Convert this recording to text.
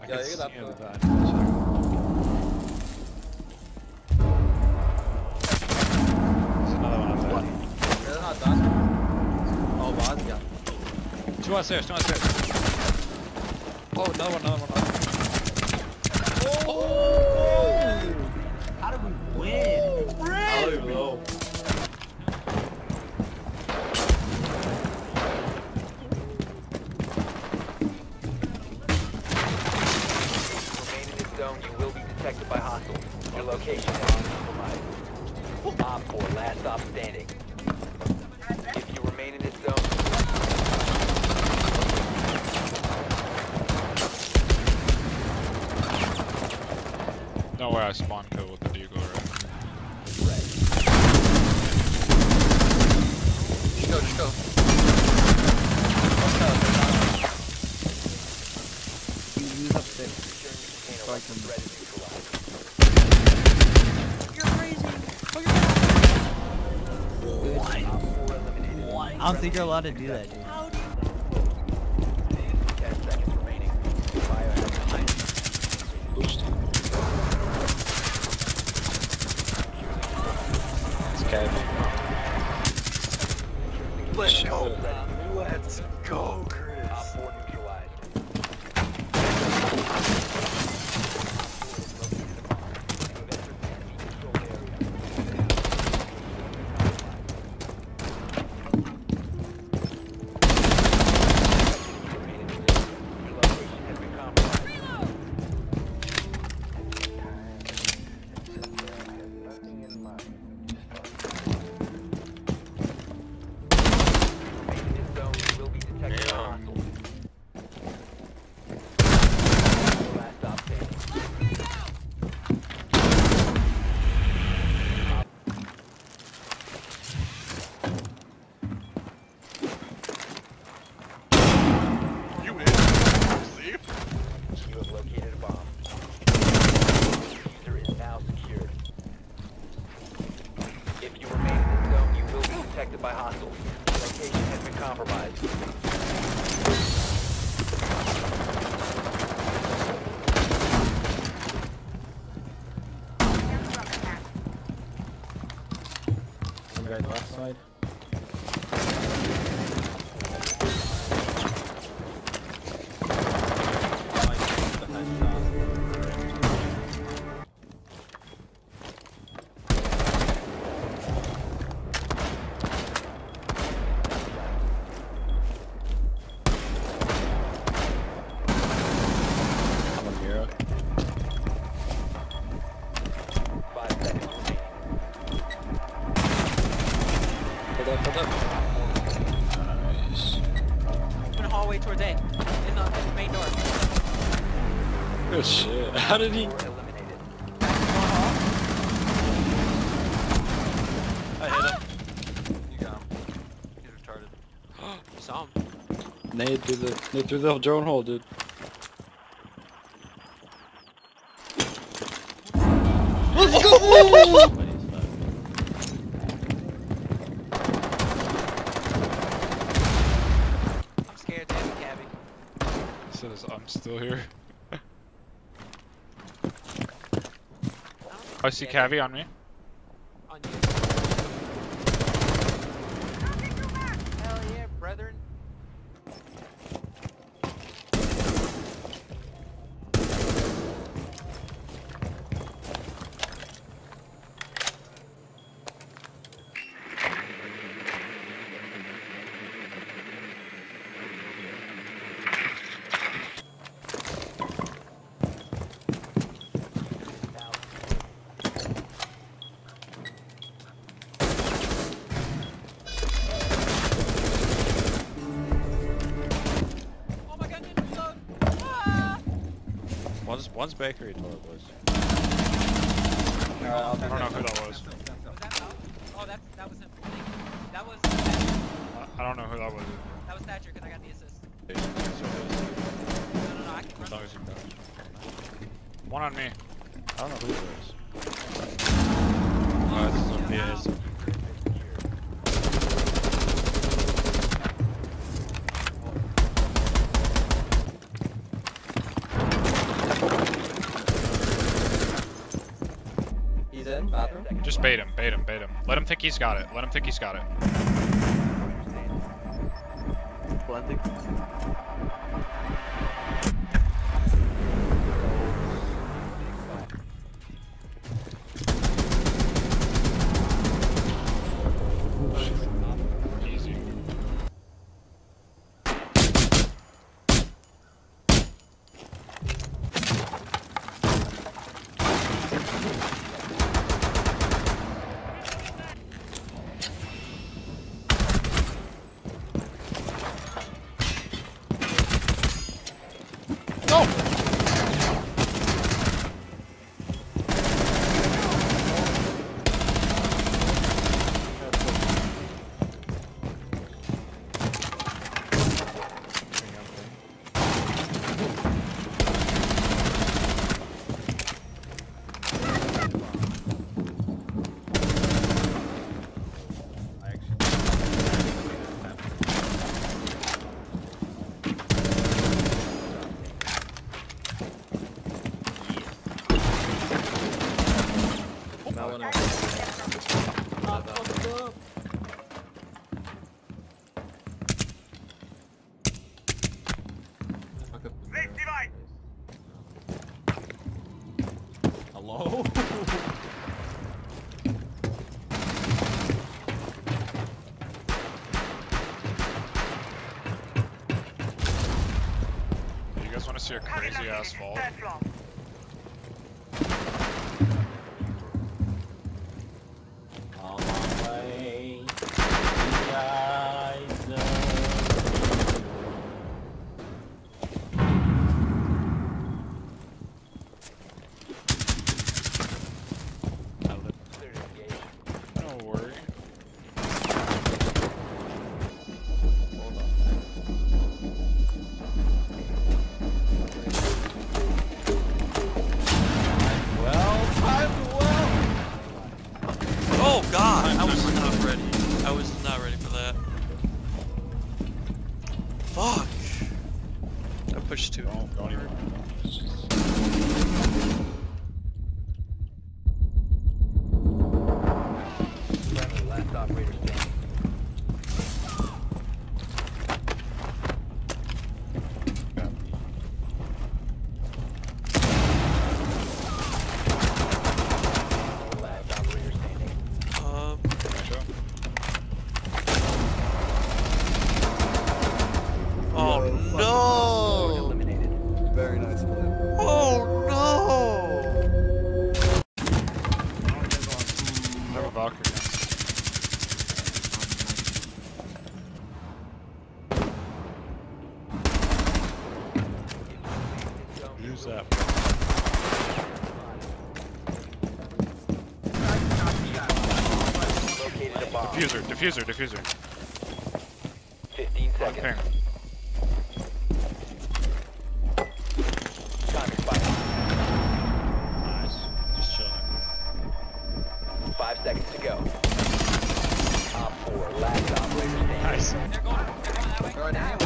Ja, could ik see heb him dat. die second. There's another one up there. Ja, dat gaat daar. Oh, waar is die? Ja. Two on stairs, two on stairs. Oh, another one, another one. How did we win? I don't know. Remain in this zone, you will be detected by hostiles. Your location is uncompromised. Op 4, last stop standing. If you remain in this zone, No way I spawn kill with the deagle, right? Just go, just go. You use up six. secure your container once the threat is neutralized. You're crazy. Op 4 eliminated. I don't think you're allowed to do that, dude. 10 seconds remaining. Biohazard. It's Kevin. Let's go. Let's go, Chris. Op 4 neutralized. Your location has been compromised. Remain in this zone, you will be detected by hostiles. Last stop standing. You in? Sleep? You have located a bomb. User is now secured. If you remain in this zone, you will be detected by hostiles. Your location has been compromised. One guy left side. I'm a hero. 5 seconds remaining. Hold up. Nice. Open hallway towards A. In the main door. Good shit. How did he? 4 eliminated. I hit him. You got him. He's retarded. Saw him. Nade through the drone hole, dude. I'm scared, damn it, Cabby. He says I'm still here. I see Cavi on me. On you. Hell yeah, brethren. Oh my god, ninja reload! Ah! One's bakery door, boys. I I don't know who that was. Was that Mel? Oh, that was him. I think. That was I don't know who that was. Thatcher, because I got the assist. As No, I can run. long as you crouch. One on me. don't know who it is. Oh, this is yeah, it's Just bait him, bait him, bait him. Let him think he's got it. Let him think he's got it. Planting. Easy. Hello? You guys want to see a crazy ass vault? On my way. You guys know. Don't worry. Oh god, I was not ready. I was not ready for that. Fuck. I pushed two. Don't even. Last operator standing. Last operator standing. Oh no! Eliminated. Very nice play. Oh no! I have a Valkyrie now. Use that. Located a bomb. Diffuser, diffuser, diffuser. 15 seconds. Ping. Time expired. Nice. Just chilling. 5 seconds to go. Op 4, last operator standing. Nice. They're going that way.